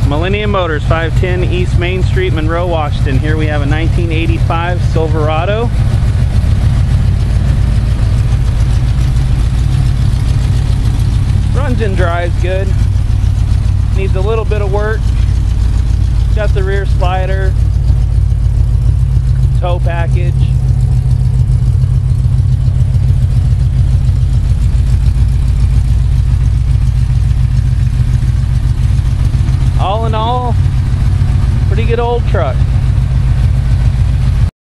Millennium Motors, 510 East Main Street, Monroe, Washington. Here we have a 1985 Silverado. Runs and drives good. Needs a little bit of work. Got the rear slider, tow package. All in all, pretty good old truck.